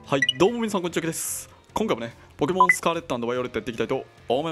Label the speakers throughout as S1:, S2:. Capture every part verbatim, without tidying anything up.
S1: はい、どうも皆さんこんにちは、けです。今回もね、ポケモンスカーレット&バイオレットやっていきたいと思います。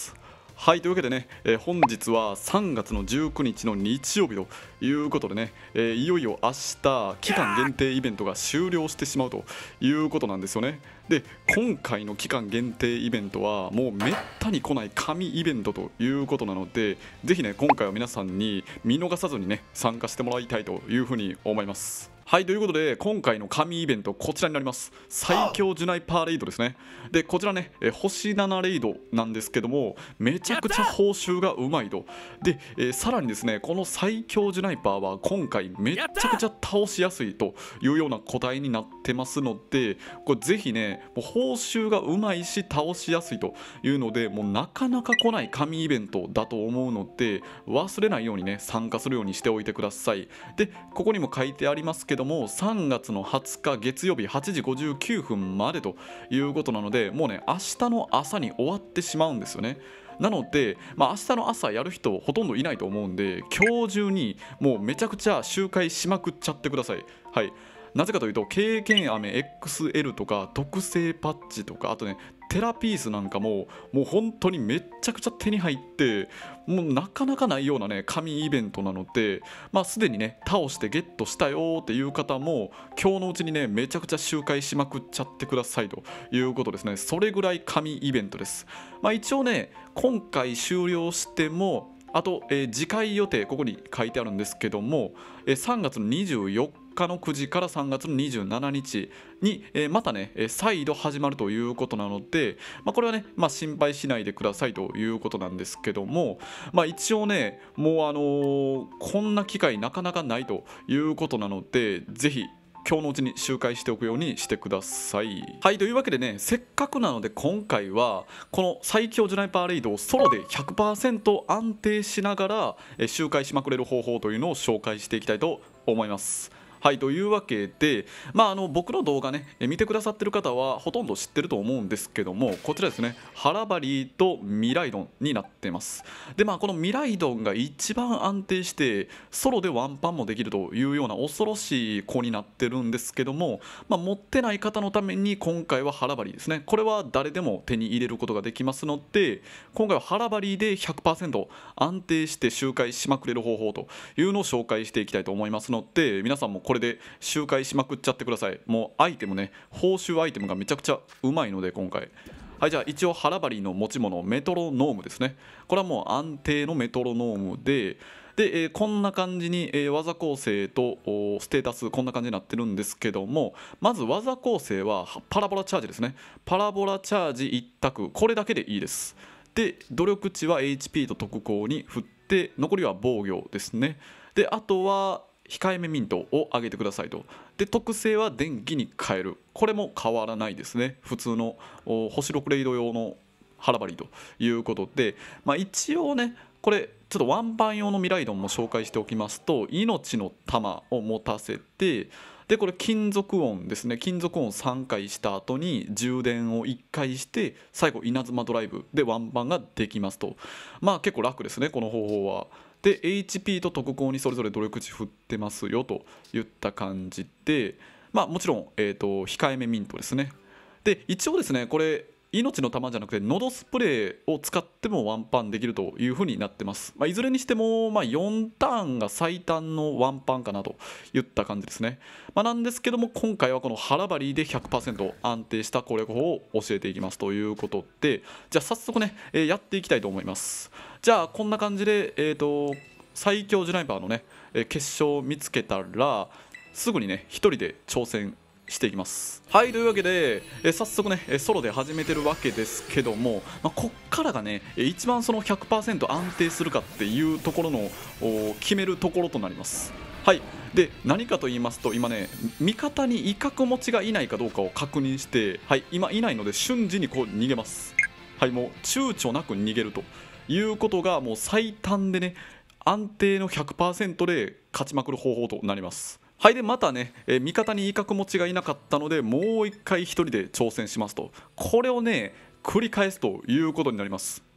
S1: はい、というわけでね、えー本日はさんがつのじゅうくにちの日曜日ということでね、えーいよいよ明日、期間限定イベントが終了してしまうということなんですよね。で、今回の期間限定イベントはもうめったに来ない神イベントということなので、ぜひね、今回は皆さんに見逃さずにね、参加してもらいたいというふうに思います。はい、ということで今回の神イベントこちらになります。最強ジュナイパーレイドですね。でこちらね、え星ななレイドなんですけども、めちゃくちゃ報酬がうまいと。で、えーさらにですね、この最強ジュナイパーは今回めちゃくちゃ倒しやすいというような個体になってますので、これぜひね、もう報酬がうまいし倒しやすいというので、もうなかなか来ない神イベントだと思うので、忘れないようにね参加するようにしておいてください。でここにも書いてありますけども、さんがつのはつか月曜日はちじごじゅうきゅうふんまでということなので、もうね明日の朝に終わってしまうんですよね。なので、まあ、明日の朝やる人ほとんどいないと思うんで、今日中にもうめちゃくちゃ周回しまくっちゃってください。はい、なぜかというと、経験飴 エックスエル とか特製パッチとか、あとねテラピースなんかももう本当にめっちゃくちゃ手に入って、もうなかなかないようなね神イベントなので、まあすでにね倒してゲットしたよっていう方も今日のうちにねめちゃくちゃ周回しまくっちゃってくださいということですね。それぐらい神イベントです。まあ一応ね、今回終了してもあと、えー次回予定ここに書いてあるんですけども、えーさんがつのにじゅうよっかのくじからさんがつのにじゅうしちにちに、えーまたね、えー再度始まるということなので、まあ、これはね、まあ、心配しないでくださいということなんですけども、まあ、一応ねもうあのーこんな機会なかなかないということなので、ぜひ今日のうちに周回しておくようにしてください。はい、というわけでね、せっかくなので今回はこの最強ジュナイパーレイドをソロで ひゃくパーセント 安定しながらえ周回しまくれる方法というのを紹介していきたいと思います。はい、というわけで、まあ、あの僕の動画ねえ見てくださってる方はほとんど知ってると思うんですけども、こちらですね、ハラバリーとミライドンになってます。でまあこのミライドンが一番安定してソロでワンパンもできるというような恐ろしい子になってるんですけども、まあ、持ってない方のために今回はハラバリーですね。これは誰でも手に入れることができますので、今回はハラバリーで ひゃくパーセント 安定して周回しまくれる方法というのを紹介していきたいと思いますので、皆さんもこれで周回しまくっちゃってください。もうアイテムね、報酬アイテムがめちゃくちゃうまいので今回。はい、じゃあ一応ハラバリーの持ち物メトロノームですね。これはもう安定のメトロノームで、で、えーこんな感じに、えー技構成とおステータスこんな感じになってるんですけども、まず技構成はパラボラチャージですね。パラボラチャージ一択、これだけでいいです。で努力値は エイチピー と特攻に振って、残りは防御ですね。であとは控えめミントを上げてくださいと。で特性は電気に変える、これも変わらないですね。普通のお星ろくレイド用のハラバリーということで、まあ、一応ねこれちょっとワンパン用のミライドンも紹介しておきますと、命の玉を持たせて、でこれ金属音ですね、金属音さんかいした後に充電をいっかいして最後稲妻ドライブでワンパンができますと。まあ結構楽ですねこの方法は。で エイチピー と特攻にそれぞれ努力値振ってますよといった感じで、まあもちろん、えー、と控えめミントですね。で一応ですねこれ命の玉じゃなくてノドスプレーを使ってもワンパンできるという風になってます。まあ、いずれにしても、まあ、よんターンが最短のワンパンかなといった感じですね。まあ、なんですけども今回はこのハラバリーで ひゃくパーセント 安定した攻略法を教えていきますということで、じゃあ早速ね、えーやっていきたいと思います。じゃあこんな感じで、えー、と最強ジュナイパーのね、えー決勝を見つけたらすぐにね一人で挑戦していきます。はい、というわけでえ早速ねえソロで始めてるわけですけども、まあ、こっからがねえ一番その ひゃくパーセント 安定するかっていうところのお決めるところとなります。はい、で何かと言いますと、今ね味方に威嚇持ちがいないかどうかを確認して、はい、今いないので瞬時にこう逃げます。はい、もう躊躇なく逃げるということがもう最短でね安定の ひゃくパーセント で勝ちまくる方法となります。はい、でまたね、えー味方に威嚇持ちがいなかったのでもう一回一人で挑戦しますと、これをね繰り返すということになります。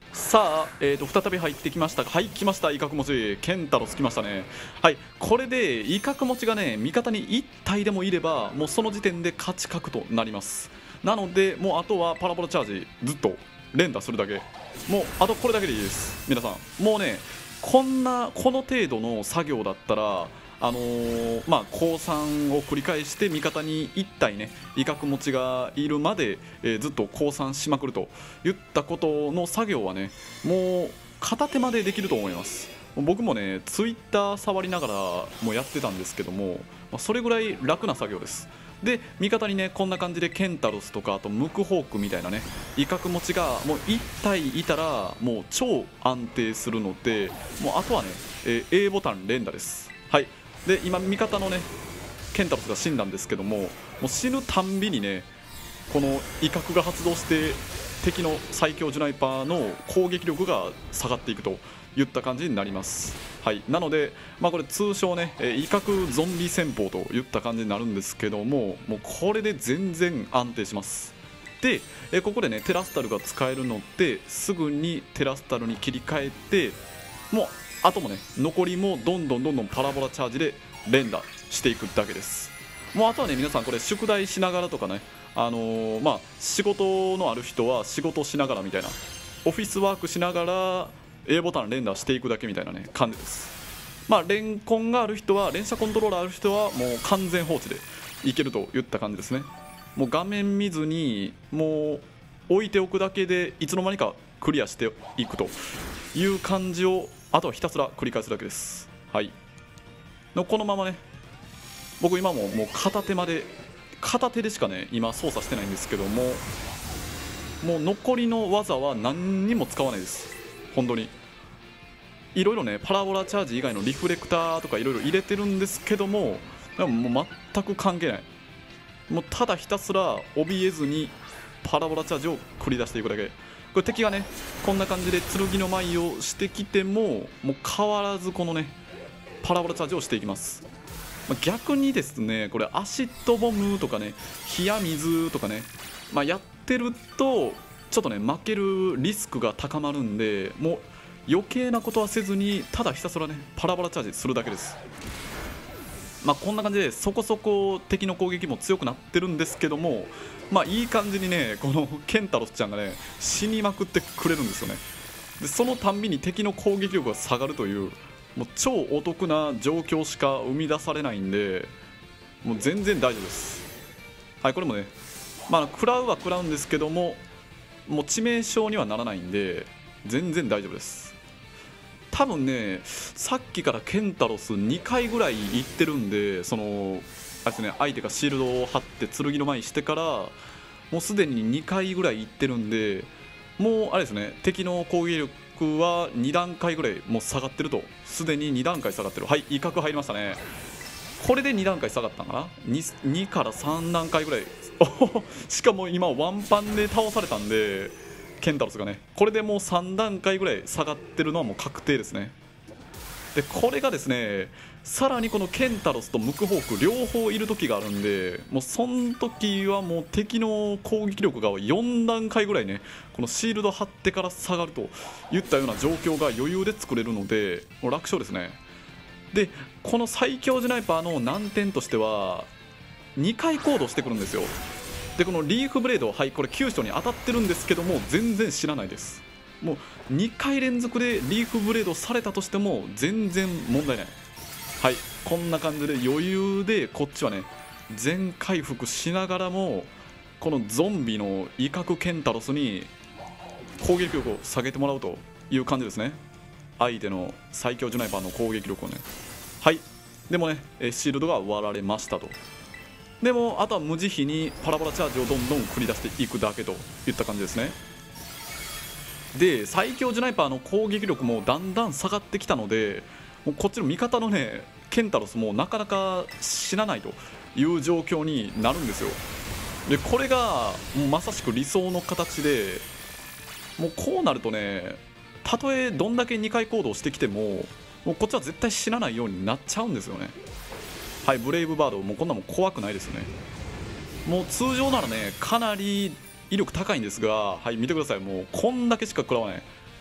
S1: さあ、えー、と再び入ってきましたが、はい、来ました、威嚇持ち、ケンタロス来ましたね。はい、これで威嚇持ちがね、味方にいち体でもいれば、もうその時点で勝ち確となります。なので、もうあとはパラボラチャージ、ずっと連打するだけ、もうあとこれだけでいいです、皆さん。もうね、こんな、この程度の作業だったら、あのー、まあ降参を繰り返して味方にいち体ね威嚇持ちがいるまで、えー、ずっと降参しまくるといったことの作業はねもう片手間でできると思います。僕もねツイッター触りながらもやってたんですけども、まあ、それぐらい楽な作業です。で味方にねこんな感じでケンタロスとかあとムクホークみたいなね威嚇持ちがもういち体いたらもう超安定するので、もうあとはね、えー、A ボタン連打です。はい、で今味方のねケンタロスが死んだんですけども、もう死ぬたんびにねこの威嚇が発動して敵の最強ジュナイパーの攻撃力が下がっていくといった感じになります。はい、なので、まあ、これ通称ね威嚇ゾンビ戦法といった感じになるんですけども、もうこれで全然安定します。でここでねテラスタルが使えるのですぐにテラスタルに切り替えて、もうあともね残りもどんどんどんどんパラボラチャージで連打していくだけです。もうあとはね皆さんこれ宿題しながらとかね、あのー、まあ仕事のある人は仕事しながらみたいな、オフィスワークしながら A ボタン連打していくだけみたいなね感じです。まあレンコンがある人は連射コントローラーある人はもう完全放置でいけるといった感じですね。もう画面見ずにもう置いておくだけでいつの間にかクリアしていくという感じをあとはひたすら繰り返すだけです。はい、のこのままね僕今ももう片手まで片手でしかね今操作してないんですけども、もう残りの技は何にも使わないです。本当にいろいろねパラボラチャージ以外のリフレクターとかいろいろ入れてるんですけども、でももう全く関係ない、もうただひたすら怯えずにパラボラチャージを繰り出していくだけ。これ敵がねこんな感じで剣の舞をしてきてももう変わらずこのねパラボラチャージをしていきます。まあ、逆にですねこれアシッドボムとかね冷や水とかね、まあ、やってるとちょっとね負けるリスクが高まるんで、もう余計なことはせずにただひたすらねパラボラチャージするだけです。まあこんな感じでそこそこ敵の攻撃も強くなってるんですけども、まあいい感じにねこのケンタロスちゃんがね死にまくってくれるんですよね。でそのたんびに敵の攻撃力が下がるというもう超お得な状況しか生み出されないんで、もう全然大丈夫です。はい、これもねまあ食らうは食らうんですけども、もう致命傷にはならないんで全然大丈夫です。多分ねさっきからケンタロスにかいぐらい行ってるんで、そのあれですね相手がシールドを張って剣の前にしてからもうすでににかいぐらい行ってるんで、もうあれですね敵の攻撃力はに段階ぐらいもう下がってると、すでにに段階下がってる。はい、威嚇入りましたね。これでに段階下がったのかな、 2, 2からさん段階ぐらいしかも今ワンパンで倒されたんでケンタロスがねこれでもうさん段階ぐらい下がってるのはもう確定ですね。でこれがですねさらにこのケンタロスとムクホーク両方いる時があるんで、もうその時はもう敵の攻撃力がよん段階ぐらいねこのシールド張ってから下がるといったような状況が余裕で作れるのでもう楽勝ですね。でこの最強ジュナイパーの難点としてはにかい行動してくるんですよ。でこのリーフブレード、はいこれきゅう章に当たってるんですけども全然知らないです。もうにかい連続でリーフブレードされたとしても全然問題ない。はいこんな感じで余裕でこっちはね全回復しながらもこのゾンビの威嚇ケンタロスに攻撃力を下げてもらうという感じですね。相手の最強ジュナイパーの攻撃力をね。はいでもねシールドが割られましたと。でもあとは無慈悲にパラボラチャージをどんどん繰り出していくだけといった感じですね。で最強ジュナイパーの攻撃力もだんだん下がってきたので、もうこっちの味方のねケンタロスもなかなか死なないという状況になるんですよ。でこれがもうまさしく理想の形で、もうこうなるとねたとえどんだけにかい行動してきてももうこっちは絶対死なないようになっちゃうんですよね。はいブレイブバードもうこんなもん怖くないですよね。もう通常ならねかなり威力高いんですが、はい見てくださいもうこんだけしか食らわない。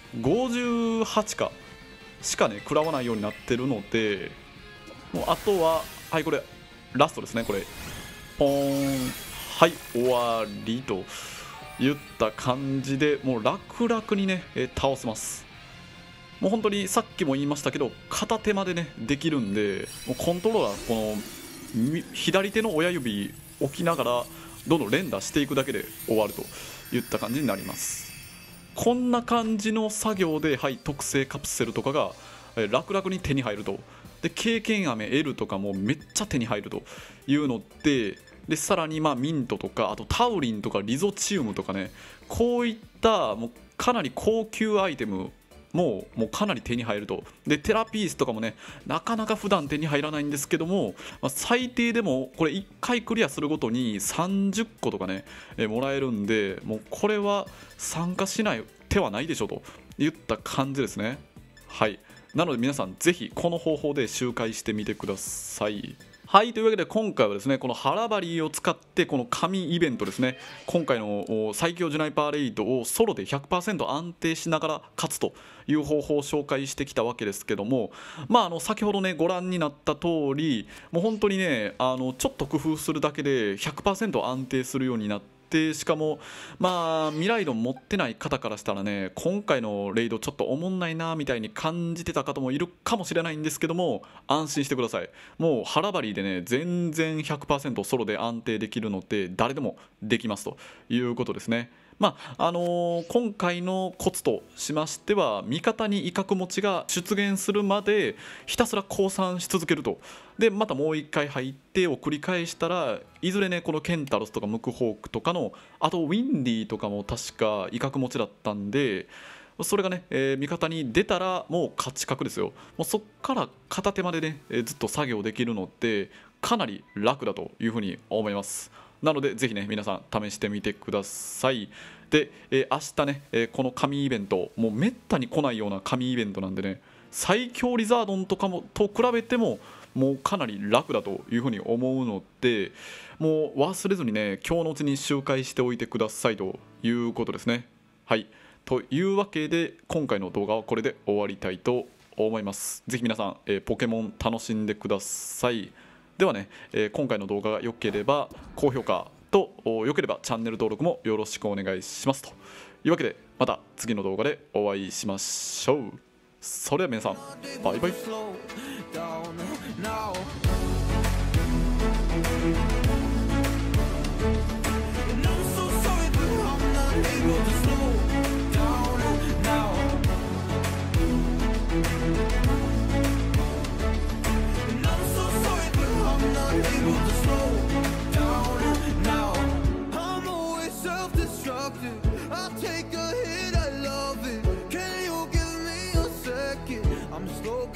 S1: ごじゅうはちかしかね食らわないようになってるので、もうあとははいこれラストですね。これポーン、はい終わりといった感じで、もう楽々にね、え倒せます。もう本当にさっきも言いましたけど片手までねできるんで、もうコントローラーこの左手の親指置きながらどんどん連打していくだけで終わるといった感じになります。こんな感じの作業で、はい、特製カプセルとかが楽々に手に入ると。で経験飴 L とかもめっちゃ手に入るというので、でさらにまあミントとかあとタウリンとかリゾチウムとかね、こういったもうかなり高級アイテムもうもうかなり手に入ると。でテラピースとかもねなかなか普段手に入らないんですけども、まあ、最低でもこれいっかいクリアするごとにさんじゅっことかねえもらえるんで、もうこれは参加しない手はないでしょといった感じですね。はい、なので皆さんぜひこの方法で周回してみてください。はい、というわけで今回はですねこの腹バリを使ってこの神イベントですね、今回の最強ジュナイパーレイドをソロで ひゃくパーセント 安定しながら勝つという方法を紹介してきたわけですけども、まああの先ほどねご覧になった通り、もう本当にねあのちょっと工夫するだけで ひゃくパーセント 安定するようになって、でしかもまあ未来ドン持ってない方からしたらね今回のレイドちょっとおもんないなみたいに感じてた方もいるかもしれないんですけども、安心してください。もう腹バリでね全然 ひゃくパーセント ソロで安定できるので誰でもできますということですね。まああのー、今回のコツとしましては、味方に威嚇持ちが出現するまでひたすら降参し続けると。でまたもういっかい入ってを繰り返したら、いずれねこのケンタロスとかムクホークとかの、あとウィンディとかも確か威嚇持ちだったんで、それがね、えー、味方に出たらもう勝ち確ですよ。もうそっから片手までね、えー、ずっと作業できるのでかなり楽だというふうに思います。なのでぜひね皆さん試してみてください。で、えー、明日ね、えー、この神イベントもうめったに来ないような神イベントなんでね、最強リザードンとかもと比べてももうかなり楽だというふうに思うので、もう忘れずにね今日のうちに周回しておいてくださいということですね。はい、というわけで今回の動画はこれで終わりたいと思います。ぜひ皆さん、えー、ポケモン楽しんでください。ではね、えー、今回の動画が良ければ高評価と良ければチャンネル登録もよろしくお願いしますというわけで、また次の動画でお会いしましょう。それでは皆さんバイバイ。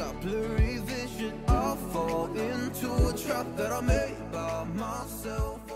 S2: Blurry vision, I'll fall into a trap that I made by myself.